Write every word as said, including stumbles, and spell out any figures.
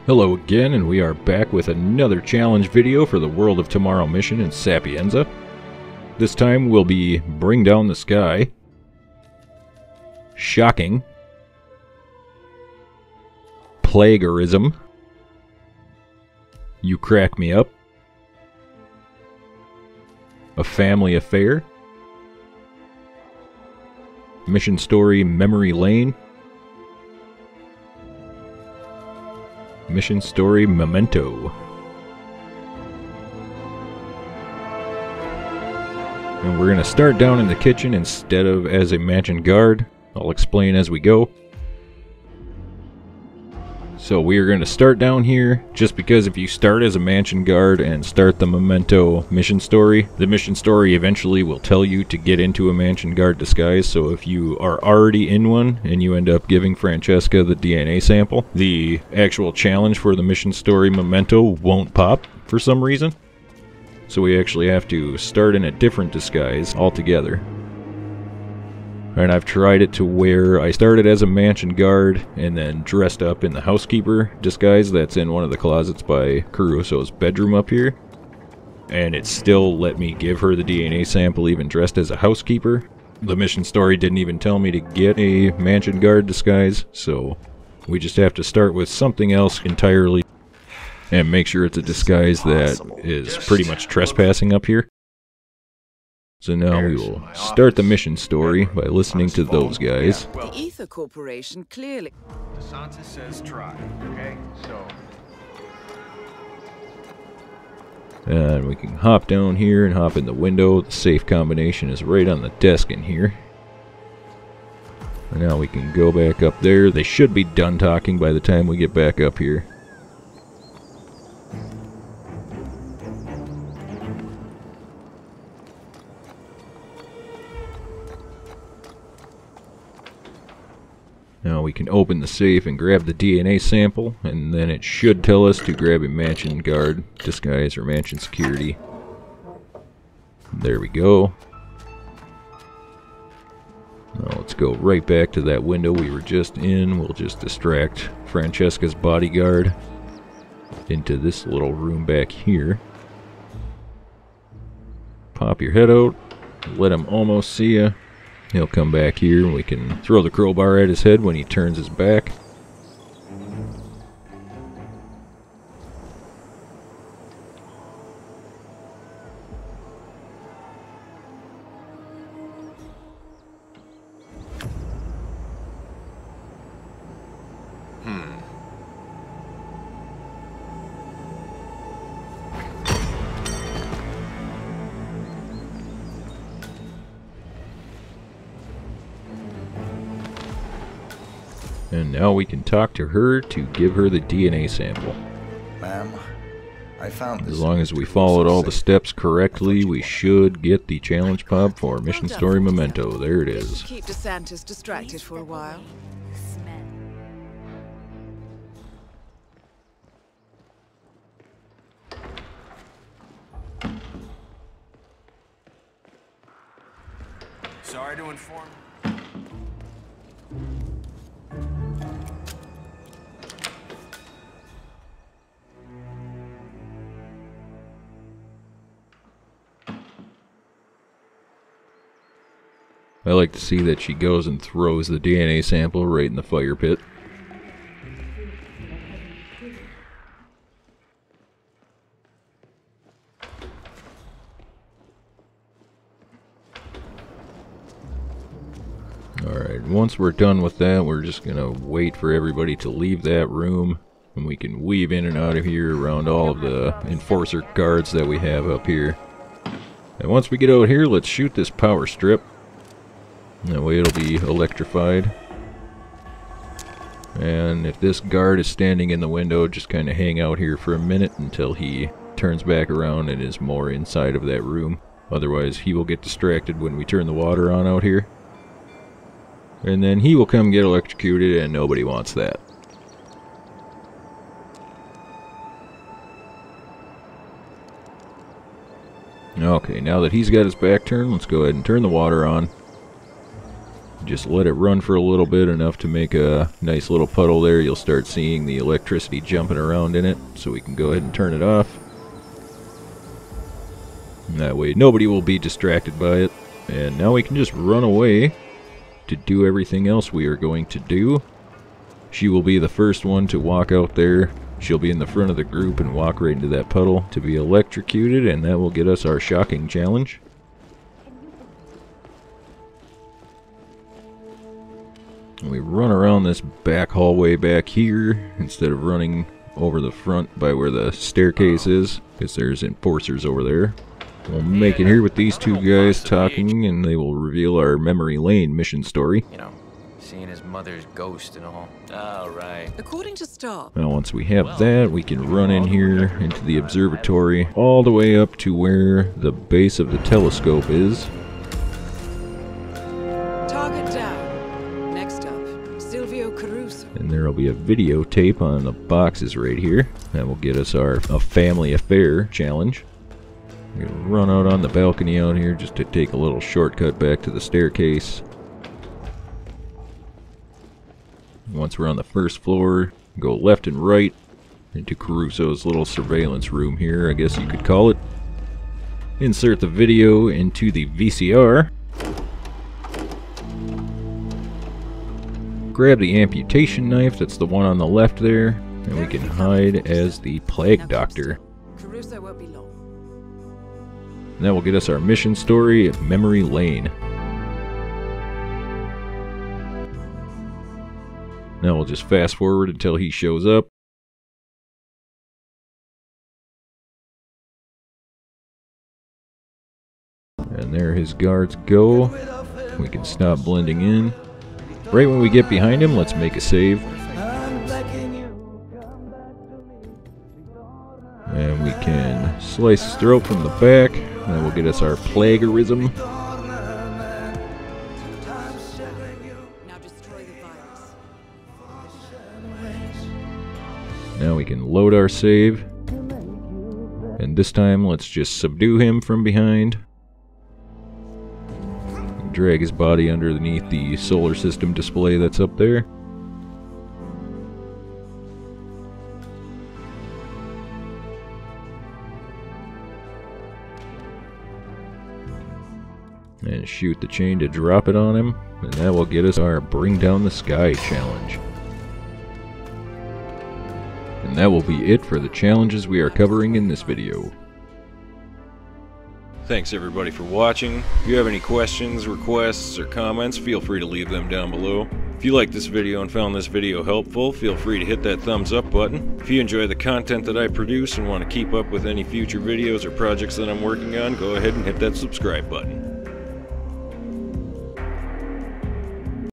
Hello again, and we are back with another challenge video for the World of Tomorrow mission in Sapienza. This time we'll be Bring Down the Sky, Shocking, Plagiarism, You Crack Me Up, A Family Affair, Mission Story Memory Lane, Mission Story Memento. And we're going to start down in the kitchen instead of as a mansion guard. I'll explain as we go. So we are going to start down here, just because if you start as a mansion guard and start the Memento mission story, the mission story eventually will tell you to get into a mansion guard disguise. So if you are already in one and you end up giving Francesca the D N A sample, the actual challenge for the mission story Memento won't pop for some reason. So we actually have to start in a different disguise altogether. And I've tried it to where I started as a mansion guard and then dressed up in the housekeeper disguise that's in one of the closets by Caruso's bedroom up here. And it still let me give her the D N A sample even dressed as a housekeeper. The mission story didn't even tell me to get a mansion guard disguise, so we just have to start with something else entirely and make sure it's a disguise that is pretty much trespassing up here. So now we will start the mission story by listening to those guys. The Ether Corporation clearly... DeSantis says try, okay? So... And we can hop down here and hop in the window. The safe combination is right on the desk in here. And now we can go back up there. They should be done talking by the time we get back up here. Now we can open the safe and grab the D N A sample, and then it should tell us to grab a mansion guard disguise or mansion security. There we go. Now let's go right back to that window we were just in. We'll just distract Francesca's bodyguard into this little room back here. Pop your head out, let him almost see you. He'll come back here and we can throw the crowbar at his head when he turns his back. And now we can talk to her to give her the D N A sample. Ma'am, I found this. As long as we followed all the steps correctly, we should get the challenge pop for Mission Story Memento. There it is. Keep DeSantis distracted for a while. Sorry to inform. I like to see that she goes and throws the D N A sample right in the fire pit. Alright, once we're done with that, we're just going to wait for everybody to leave that room. And we can weave in and out of here around all of the enforcer guards that we have up here. And once we get out here, let's shoot this power strip. That way it'll be electrified. And if this guard is standing in the window, just kind of hang out here for a minute until he turns back around and is more inside of that room. Otherwise he will get distracted when we turn the water on out here. And then he will come get electrocuted, and nobody wants that. Okay, now that he's got his back turned, let's go ahead and turn the water on. just let it run for a little bit, enough to make a nice little puddle there. You'll start seeing the electricity jumping around in it, so we can go ahead and turn it off. And that way nobody will be distracted by it. And now we can just run away to do everything else we are going to do. She will be the first one to walk out there. She'll be in the front of the group and walk right into that puddle to be electrocuted, and that will get us our shocking challenge. And we run around this back hallway back here instead of running over the front by where the staircase is, because there's enforcers over there. We'll make it here with these two guys talking, and they will reveal our Memory Lane mission story. You know, seeing his mother's ghost and all. All right. According to Star, Now once we have that, we can run in here into the observatory all the way up to where the base of the telescope is. target down. Next up, Silvio Caruso. And there will be a videotape on the boxes right here. That will get us our A Family Affair challenge. We're gonna run out on the balcony out here just to take a little shortcut back to the staircase. Once we're on the first floor, go left and right into Caruso's little surveillance room here, I guess you could call it. Insert the video into the V C R. Grab the amputation knife, that's the one on the left there, and we can hide as the Plague Doctor. Caruso won't be long. And that will get us our mission story at Memory Lane. Now we'll just fast forward until he shows up. And there his guards go. We can stop blending in. Right when we get behind him, let's make a save. And we can slice his throat from the back. That will get us our plagiarism. Now destroy the virus. Now we can load our save. And this time, let's just subdue him from behind. Drag his body underneath the solar system display that's up there. And shoot the chain to drop it on him, and that will get us our Bring Down the Sky challenge. And that will be it for the challenges we are covering in this video. Thanks everybody for watching. If you have any questions, requests, or comments, feel free to leave them down below. If you liked this video and found this video helpful, feel free to hit that thumbs up button. If you enjoy the content that I produce and want to keep up with any future videos or projects that I'm working on, go ahead and hit that subscribe button.